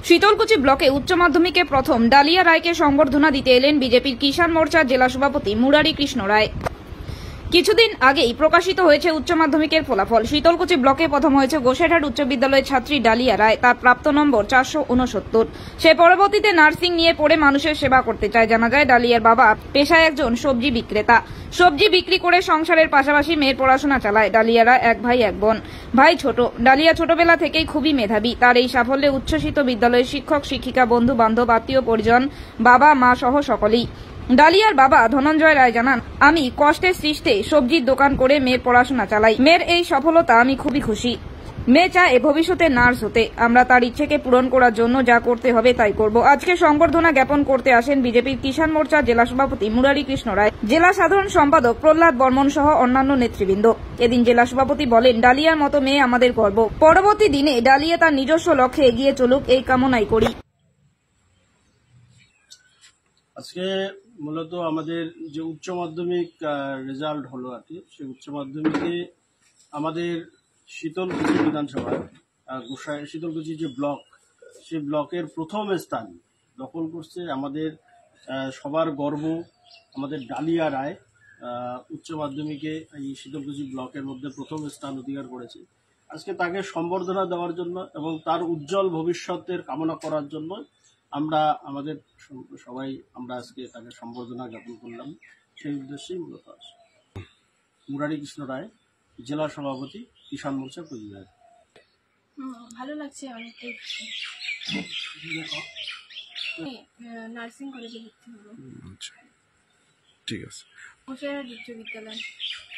শীতলকুচি ব্লকে উচ্চ মাধ্যমিকে প্রথম ডালিয়া রায়কে সংবর্ধনা দিতে এলেন বিজেপির কিষাণ মোর্চার জেলা সভাপতি মুরারি কৃষ্ণ রায়। কিছুদিন আগেই প্রকাশিত হয়েছে উচ্চ মাধ্যমিকের ফলাফল। শীতলকুচি ব্লকে প্রথম হয়েছে গোসাইরহাট উচ্চ বিদ্যালয়ের ছাত্রী ডালিয়া রায়। তার প্রাপ্ত নম্বর 469। সে পরবর্তীতে নার্সিং নিয়ে পড়ে মানুষের সেবা করতে চায়। জানা যায় ডালিয়ার বাবা পেশায় একজন সবজি বিক্রেতা। সবজি বিক্রি করে সংসারের পাশাপাশি মেয়ের পড়াশোনা চালায়। ডালিয়ারা এক ভাই এক বোন। ভাই ছোট। ডালিয়া ছোটবেলা থেকেই খুবই মেধাবী। তার এই সাফল্যে উচ্ছ্বসিত বিদ্যালয়ের শিক্ষক শিক্ষিকা বন্ধু বান্ধব আত্মীয় পরিজন বাবা মা সহ সকলেই। ডালিয়ার বাবা ধনঞ্জয় রায় জানান, আমি কষ্টের সৃষ্টে সবজির দোকান করে মেয়ের পড়াশোনা চালাই। মেয়ের এই সফলতা আমি খুবই খুশি। মেয়ে চায় ভবিষ্যতে নার্স হতে। আমরা তার ইচ্ছেকে পূরণ করার জন্য যা করতে হবে তাই করব। আজকে সংবর্ধনা জ্ঞাপন করতে আসেন বিজেপির কিষাণ মোর্চার জেলা সভাপতি মুরারি কৃষ্ণ রায়, জেলা সাধারণ সম্পাদক প্রহ্লাদ বর্মন সহ অন্যান্য নেতৃবৃন্দ। এদিন জেলা সভাপতি বলেন, ডালিয়ার মতো মেয়ে আমাদের গর্ব। পরবর্তী দিনে ডালিয়া তার নিজস্ব লক্ষ্যে এগিয়ে চলুক এই কামনাই করি। আজকে মূলত আমাদের যে উচ্চ মাধ্যমিক রেজাল্ট হলো আর কি, সেই উচ্চ মাধ্যমিকে আমাদের শীতলকুচি বিধানসভায় শীতলকুচি যে ব্লক, সেই ব্লকের প্রথম স্থান দখল করছে আমাদের সবার গর্ব আমাদের ডালিয়া রায়। উচ্চ মাধ্যমিকে এই শীতলকুচি ব্লকের মধ্যে প্রথম স্থান অধিকার করেছে। আজকে তাকে সম্বর্ধনা দেওয়ার জন্য এবং তার উজ্জ্বল ভবিষ্যতের কামনা করার জন্য আমরা আমাদের সবাই আমরা আজকে তাকে সম্বর্ধনা জ্ঞাপন করলাম। সেই উদ্দেশ্যেই মূলত আসে। মুরারি কৃষ্ণ রায়, জেলা সভাপতি, কিষাণ মোর্চা কুচবিহার। ভালো লাগছে অনেকটাই। নার্সিং কলেজে ভর্তি হবো। আচ্ছা, ঠিক আছে। গোসাইরহাট উচ্চ বিদ্যালয়।